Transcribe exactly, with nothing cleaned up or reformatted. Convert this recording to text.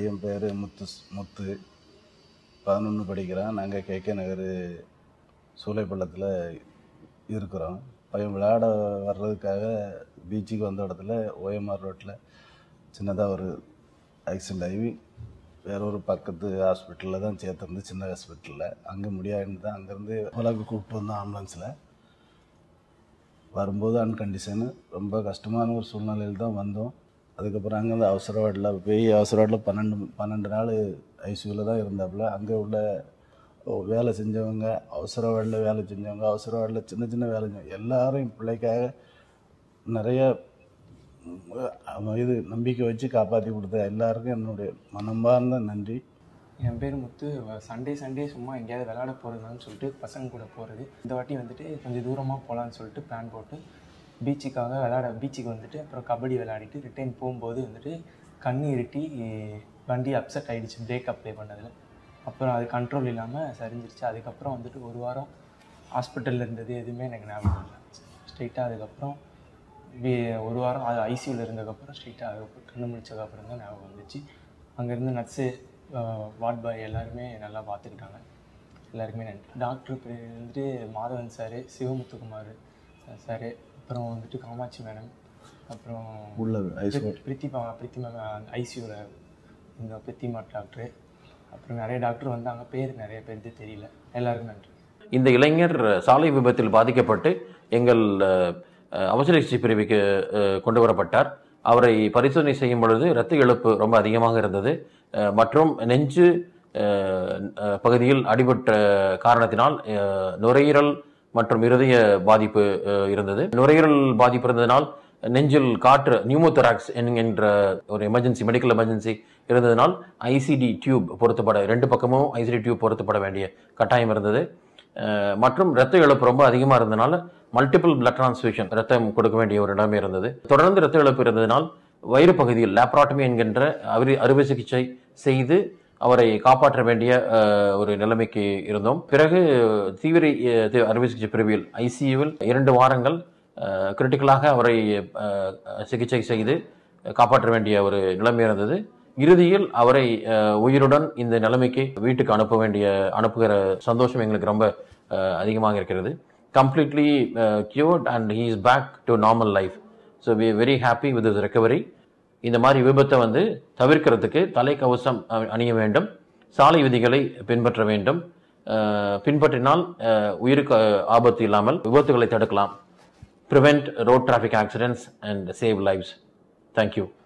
பையன் பேர் முத்து முத்து பதினொன்று படிக்கிறான். நாங்கள் கே கே நகர் சூளைப்பள்ளத்தில் இருக்கிறோம். பையன் விளையாட வர்றதுக்காக பீச்சுக்கு வந்த இடத்துல ஓஎம்ஆர் ரோட்டில் சின்னதாக ஒரு ஆக்சிடெண்ட் ஆகி வேற ஒரு பக்கத்து ஹாஸ்பிட்டலில் தான் சேர்த்துருந்து, சின்ன ஹாஸ்பிட்டலில். அங்கே முடியாதுன்னு தான் அங்கேருந்து உலக கூப்பிட்டு வந்தோம் ஆம்புலன்ஸில். வரும்போது அன்கண்டிஷனு ரொம்ப கஷ்டமான ஒரு சூழ்நிலையில் தான் வந்தோம். அதுக்கப்புறம் அங்கேருந்து அவசர வார்டில் போய் அவசர வார்டில் பன்னெண்டு பன்னெண்டு நாள் ஐசியூவில் தான் இருந்தாப்புல. அங்கே உள்ள வேலை செஞ்சவங்க, அவசர வார்டில் வேலை செஞ்சவங்க, அவசர வார்டில் சின்ன சின்ன வேலை செஞ்சவங்க எல்லாரும் பிள்ளைக்காக நிறைய இது நம்பிக்கை வச்சு காப்பாற்றி கொடுத்த எல்லாருக்கும் என்னுடைய மனமார்ந்த நன்றி. என் பேர் முத்து. சண்டே சண்டே சும்மா எங்கேயாவது விளையாட போகிறதுன்னு சொல்லிட்டு பசங்க கூட போகிறது. இந்த வாட்டி வந்துட்டு கொஞ்சம் தூரமாக போகலான்னு சொல்லிட்டு பிளான் போட்டு பீச்சுக்காக விளையாட பீச்சுக்கு வந்துட்டு அப்புறம் கபடி விளையாடிட்டு ரிட்டர்ன் போகும்போது வந்துட்டு கண்ணு இருட்டி வண்டி அப்செட் ஆகிடுச்சு பிரேக் அப்ளை பண்ணதில். அப்புறம் அது கண்ட்ரோல் இல்லாமல் சரிஞ்சிருச்சு. அதுக்கப்புறம் வந்துட்டு ஒரு வாரம் ஹாஸ்பிட்டலில் இருந்தது எதுவுமே எனக்கு ஞாபகம் இல்லை. ஸ்ட்ரெயிட்டாக அதுக்கப்புறம் ஒரு வாரம் அது ஐசியூவில் இருந்ததுக்கப்புறம் ஸ்ட்ரெயிட்டாக அதுக்கப்புறம் கண்ணு முடிச்சதுக்கப்புறம் தான் ஞாபகம் வந்துச்சு. அங்கேருந்து நர்ஸு, வார்ட் பாய் எல்லாருமே நல்லா பார்த்துக்கிட்டாங்க. எல்லாருக்குமே நன்றி. டாக்டர் வந்துட்டு மாதவன் சார், சிவமுத்துக்குமார் சார், அப்புறம் வந்துட்டு காமாட்சி மேடம், அப்புறம் உள்ள பிரித்திமா பிரித்திமா ஐசியூவில் இந்த பிரித்திமா டாக்டரு, அப்புறம் நிறைய டாக்டர் வந்தாங்க. பேர் நிறைய பேருக்கு தெரியல. எல்லாருக்கும் நன்றி. இந்த இளைஞர் சாலை விபத்தில் பாதிக்கப்பட்டு எங்கள் அவசர சிகிச்சை பிரிவுக்கு கொண்டு வரப்பட்டார். அவரை பரிசோதனை செய்யும் பொழுது இரத்த இழப்பு ரொம்ப அதிகமாக இருந்தது மற்றும் நெஞ்சு பகுதியில் அடிபட்ட காரணத்தினால் நுரையீரல் மற்றும் இருதய பாதிப்பு இருந்தது. நுரையீரல் பாதிப்பு இருந்ததினால் நெஞ்சில் காற்று நியூமோதராக்ஸ் என்கின்ற ஒரு எமர்ஜென்சி, மெடிக்கல் எமர்ஜென்சி இருந்ததினால் ஐசிடி டியூப் பொருத்தப்பட, ரெண்டு பக்கமும் ஐசிடி டியூப் பொருத்தப்பட வேண்டிய கட்டாயம் இருந்தது. மற்றும் இரத்த இழப்பு ரொம்ப அதிகமாக இருந்ததுனால மல்டிபிள் பிளட் டிரான்ஸ்ஃபியூஷன், ரத்தம் கொடுக்க வேண்டிய ஒரு நிலைமை இருந்தது. தொடர்ந்து இரத்த இழப்பு இருந்ததினால் வயிறு பகுதியில் லேப்ராட்டமி என்கின்ற அறுவை அறுவை சிகிச்சை செய்து அவரை காப்பாற்ற வேண்டிய ஒரு நிலைமைக்கு இருந்தோம். பிறகு தீவிர அறுவை சிகிச்சை பிரிவில் ஐசியூவில் இரண்டு வாரங்கள் கிரிட்டிக்கலாக அவரை சிகிச்சை செய்து காப்பாற்ற வேண்டிய ஒரு நிலைமை இருந்தது. இறுதியில் அவரை உயிருடன் இந்த நிலைமைக்கு வீட்டுக்கு அனுப்ப வேண்டிய அனுப்புகிற சந்தோஷம் எங்களுக்கு ரொம்ப அதிகமாக இருக்கிறது. Completely cured and he is back to normal life. So we are very happy with his recovery. இந்த மாதிரி விபத்தை வந்து தவிர்க்கிறதுக்கு தலைக்கவசம் அணிய வேண்டும், சாலை விதிகளை பின்பற்ற வேண்டும். பின்பற்றினால் உயிருக்கு ஆபத்து இல்லாமல் விபத்துகளை தடுக்கலாம். Prevent road traffic accidents and save lives. Thank you.